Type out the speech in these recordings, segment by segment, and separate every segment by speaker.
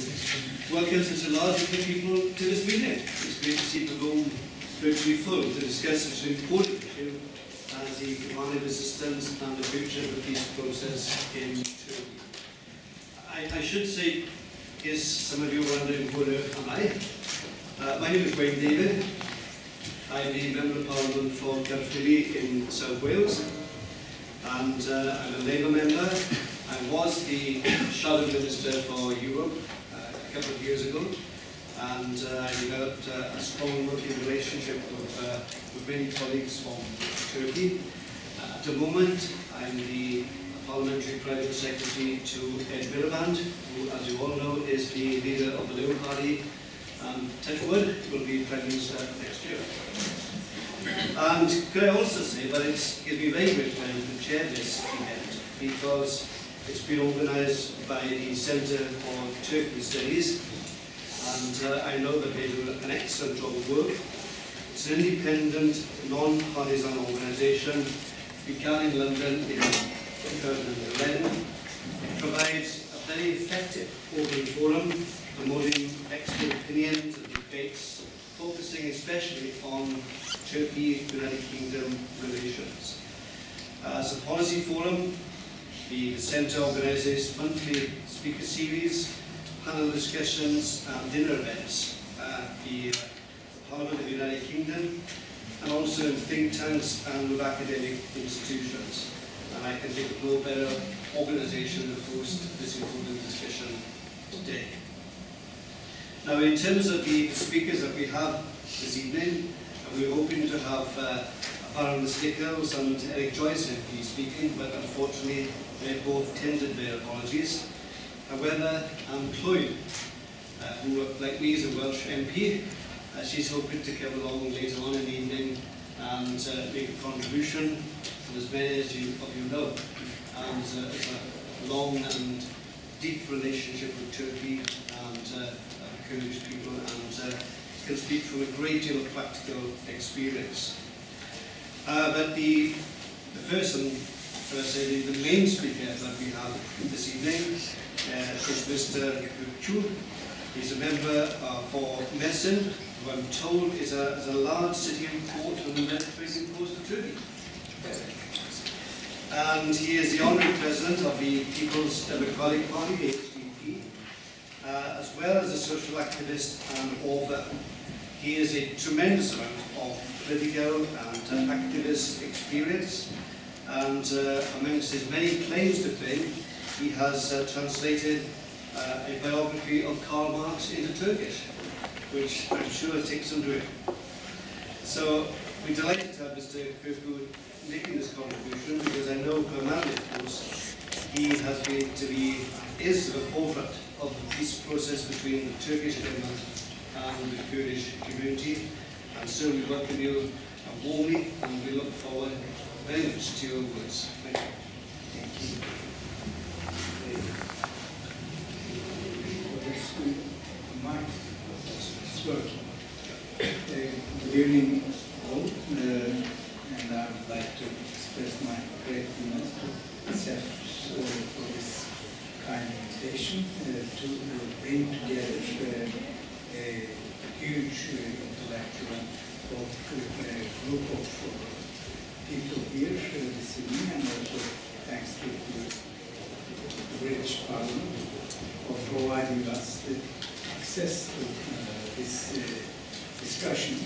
Speaker 1: welcome such a large group of people to this meeting. It's great to see the room virtually full to discuss such an important issue as the command of resistance and the future of the peace process in Turkey. I should say, in case some of you are wondering who on earth am I? My name is Wayne David. I'm the Member of Parliament for Caerphilly in South Wales, and I'm a Labour member. I was the Shadow Minister for Europe a couple of years ago, and I developed a strong working relationship with many colleagues from Turkey. At the moment, I'm the Parliamentary Private Secretary to Ed Miliband, who, as you all know, is the leader of the Labour Party, and touch wood, will be Prime Minister next year. And could I also say that it'll be very great to chair this event, because it's been organised by the Centre for Turkey Studies, and I know that they do an excellent job of work. It's an independent, non-partisan organisation, began in London in 2011. It provides a very effective open forum, promoting expert opinions and debates, focusing especially on Turkey-United Kingdom relations. As a policy forum, the Centre organises monthly speaker series, panel discussions and dinner events at the Parliament of the United Kingdom, and also in think tanks and with academic institutions. And I can think of no better organisation to host this important discussion today. Now, in terms of the speakers that we have this evening, we're hoping to have Baroness Nichols and Eric Joyce MP speaking, but unfortunately they both tendered their apologies. However, Anne Clwyd, who, like me, is a Welsh MP, she's hoping to come along later on in the evening and make a contribution, and as many of you know, and has a long and deep relationship with Turkey and Kurdish people, and can speak from a great deal of practical experience. But the first and should I say the main speaker that we have this evening is Mr. Gökçe. He's a member for Mersin, who I'm told is a large city and port on the Mediterranean coast of Turkey. And he is the honorary president of the People's Democratic Party, the HDP, as well as a social activist and author. He has a tremendous amount of political and activist experience, and amongst his many claims to fame, he has translated a biography of Karl Marx into Turkish, which I'm sure takes some doing. So we're delighted to have Mr. Gökçe making this contribution, because I know primarily, of course, he has been is to the forefront of the peace process between the Turkish government and the Kurdish community. And so we welcome you warmly, and we look forward very much to your words. Thank you.
Speaker 2: Good evening all, and I would like to express my gratefulness to Seth for this kind invitation to bring together a huge intellectual group of people here this evening, and also thanks to the British Parliament for providing us the access to this discussion.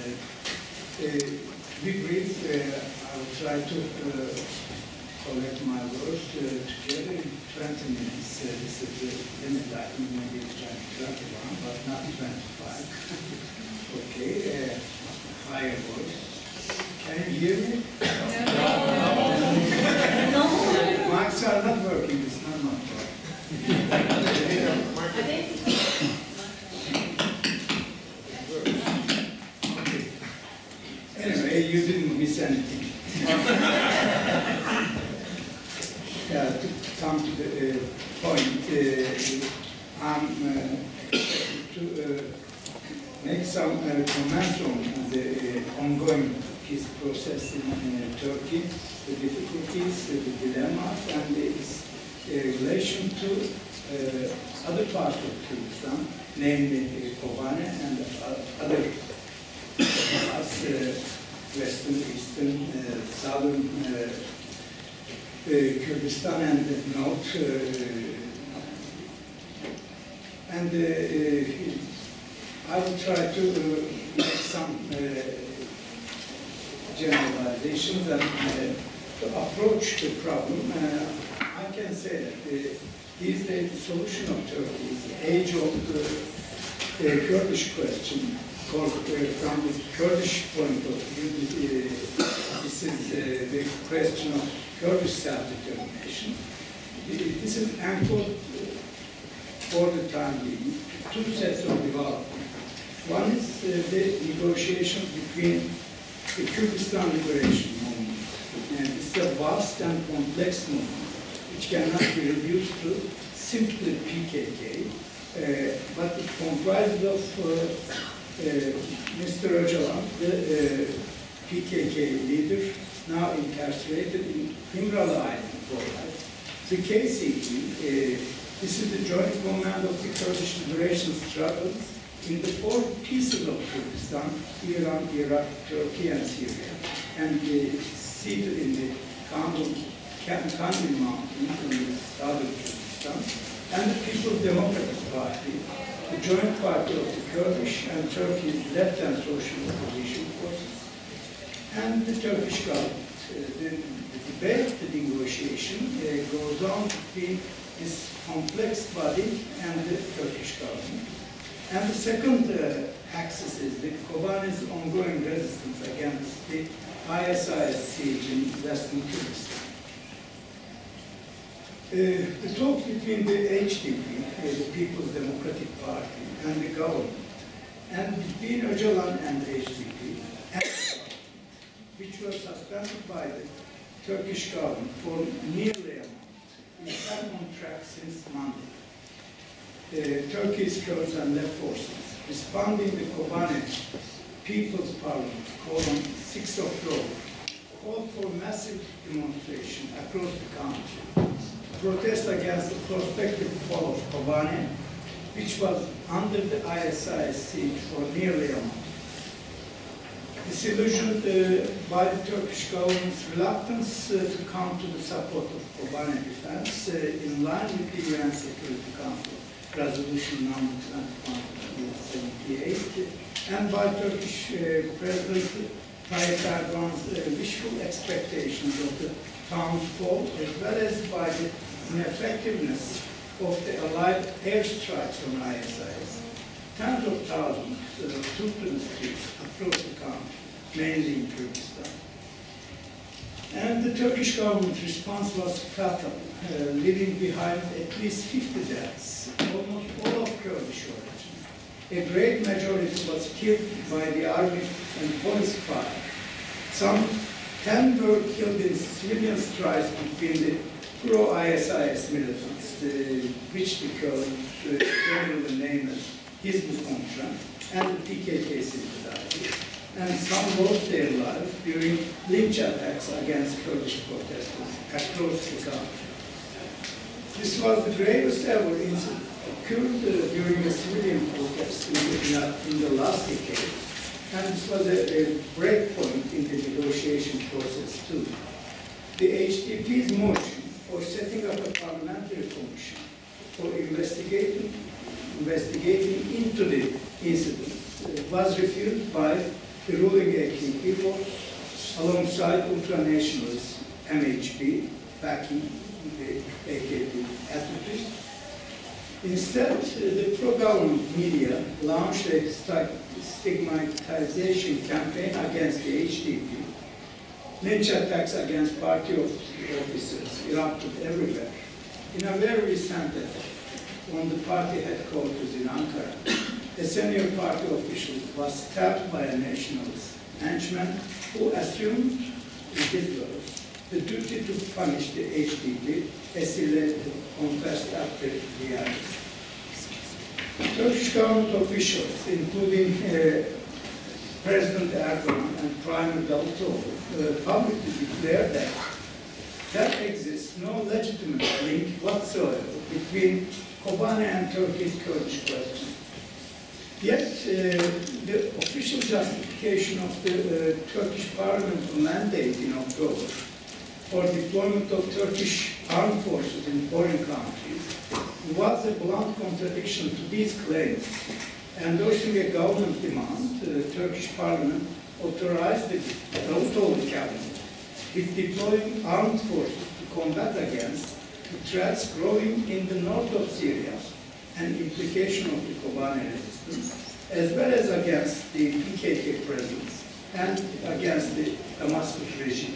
Speaker 2: To be brief, I will try to collect my words together in 20 minutes. This is the limit. I think maybe 21, but not 25. Okay, higher voice. Can you hear me? No. Mics are not working. It's not working. Anyway, you didn't miss anything. To come to the point, I'm to make some comments on the ongoing peace process in Turkey, the difficulties, the dilemmas, and its relation to other parts of Kyrgyzstan, namely Kobane and other parts, western, eastern, southern Kyrgyzstan and north. And I will try to make some generalizations and to approach the problem. I can say that these days the solution of Turkey is the age-old Kurdish question. From the Kurdish point of view, this is the question of Kurdish self-determination. This is anchored for the time being two sets of development. One is the negotiations between the Kyrgyzstan Liberation Movement, and it's a vast and complex movement which cannot be reduced to simply PKK, but it comprises of Mr. Öcalan, the PKK leader, now incarcerated in İmralı Island for life. The KCP, this is the joint command of the Kurdish liberation struggles in the four pieces of Kurdistan: Iran, Iraq, Turkey, and Syria, and seated in the Kandil Mountains in southern Kurdistan, and the People's Democratic Party, the joint party of the Kurdish and Turkey's left and social opposition forces, and the Turkish government. The debate, the negotiation goes on between this complex body and the Turkish government. And the second axis is the Kobane's ongoing resistance against the ISIS siege in Western Kurdistan. The talks between the HDP, the People's Democratic Party, and the government, and between Öcalan and the HDP, which were suspended by the Turkish government for nearly a month, is back on track since Monday. Turkey's Kurds and left forces responding to Kobane People's Parliament called on 6th of October, called for massive demonstration across the country, protest against the prospective fall of Kobane, which was under the ISIS siege for nearly a month. Disillusioned by the Turkish government's reluctance to come to the support of Kobane defense, in line with the UN Security Council Resolution number 2178, and by Turkish President Tayyip Erdogan's wishful expectations of the town's fall, as well as by the ineffectiveness of the Allied airstrikes on ISIS. Tens of thousands took to the streets across the country, mainly in Kyrgyzstan. And the Turkish government response was fatal, leaving behind at least 50 deaths, almost all of Kurdish origin. A great majority was killed by the army and police fire. Some 10 were killed in civilian strikes between the pro-ISIS militants, which the Kurds generally name as Hizb ut-Tahrir, and the PKK sympathizers, and some lost their lives during lynch attacks against Kurdish protesters across the country. This was the gravest ever incident occurred during a civilian protest in the last decade, and this was a break point in the negotiation process too. The HDP's motion for setting up a parliamentary commission for investigating into the incident was refused by the ruling AKP vote alongside ultranationalist MHP backing the AKP attitude. Instead, the pro-government media launched a stigmatization campaign against the HDP. Lynch attacks against party officers erupted everywhere. In a very recent attack on the party headquarters in Ankara, a senior party official was stabbed by a nationalist henchman who assumed, in his words, the duty to punish the HDP, as he later confessed after the arrest. Turkish government officials, including President Erdogan and Prime Minister Davutoglu, publicly declared that there exists no legitimate link whatsoever between Kobane and Turkey's Kurdish question. Yet, the official justification of the Turkish parliament's mandate in October for deployment of Turkish armed forces in foreign countries was a blunt contradiction to these claims. Endorsing a government demand, the Turkish parliament authorized the Davutoğlu cabinet with deploying armed forces to combat against the threats growing in the north of Syria and implication of the Kobane resistance, as well as against the PKK presence and against the Damascus regime.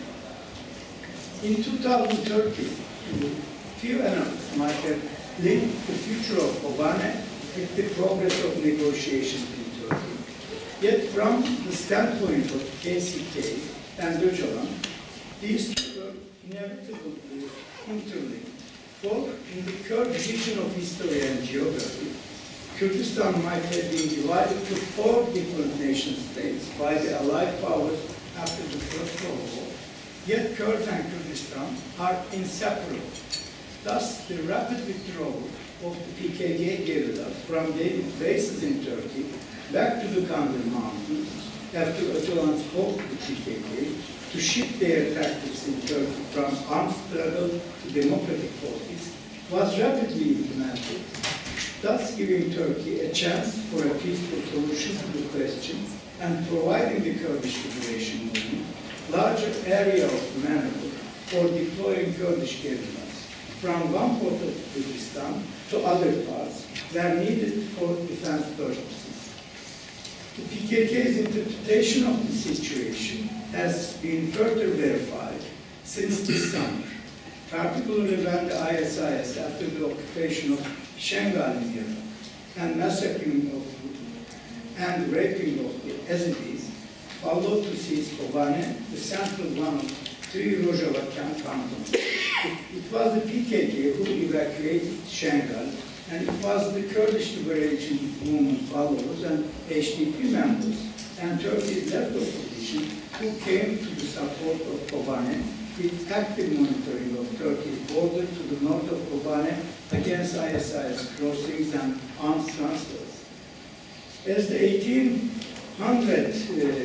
Speaker 2: In 2013, few analysts might have linked the future of Kobane with the progress of negotiations in Turkey. Yet from the standpoint of KCK and Öcalan, these two were inevitably interlinked. For in the Kurdish region of history and geography, Kurdistan might have been divided to 4 different nation-states by the Allied powers after the First World War. Yet Kurds and Kurdistan are inseparable. Thus, the rapid withdrawal of the PKK guerrillas from their bases in Turkey back to the Kandil Mountains after Öcalan's call to the PKK to shift their tactics in Turkey from armed struggle to democratic politics was rapidly implemented, thus giving Turkey a chance for a peaceful solution to the question and providing the Kurdish liberation movement larger area of maneuver for deploying Kurdish guerrillas from one part of Kurdistan to other parts where needed for defense purposes. The PKK's interpretation of the situation has been further verified since this summer, particularly when the ISIS, after the occupation of Shengal in Iraq and massacring of and raping of the Yazidis, followed to seize Kobane, the central one of 3 Rojava cantons. It was the PKK who evacuated Shengal, and it was the Kurdish Liberation Movement followers and HDP members and Turkey's left opposition who came to the support of Kobane with active monitoring of Turkey's border to the north of Kobane against ISIS crossings and arms transfers. As the 1,800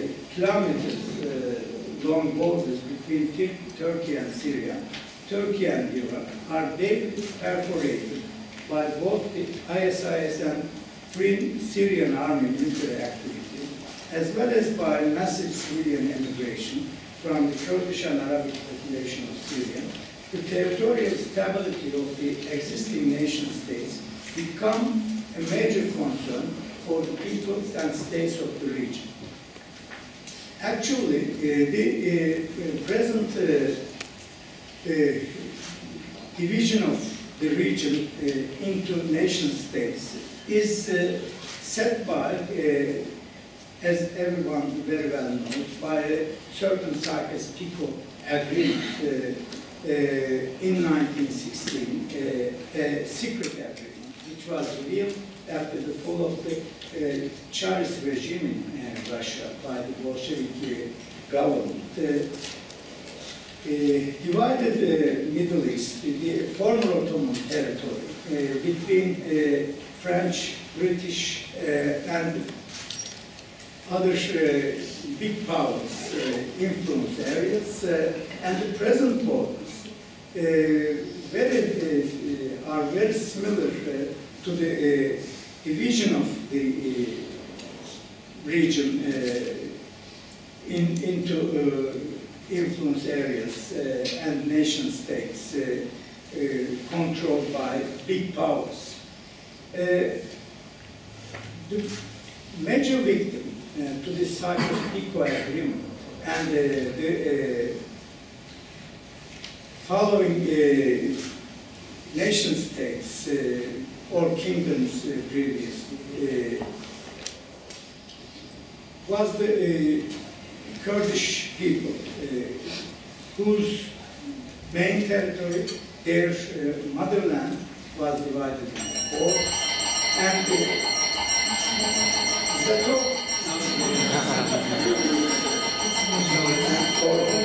Speaker 2: kilometers long borders between Turkey and Syria, Turkey and Iraq are daily perforated by both the ISIS and Free Syrian Army military activity, as well as by massive civilian immigration from the Kurdish and Arabic population of Syria. The territorial stability of the existing nation-states become a major concern for the peoples and states of the region. Actually, the present division of the region into nation-states is set by, as everyone very well knows, by a certain Sykes-Picot agreement in 1916, a secret agreement, which was revealed after the fall of the Tsarist regime in Russia by the Bolshevik government. Divided the Middle East, the former Ottoman territory, between French, British, and other big powers influence areas, and the present borders are very similar to the division of the region into influence areas and nation states controlled by big powers. The major victim to the Sykes-Picot agreement and the following nation states or kingdoms previously was the Kurdish people, whose main territory, their motherland, was divided into 4, and the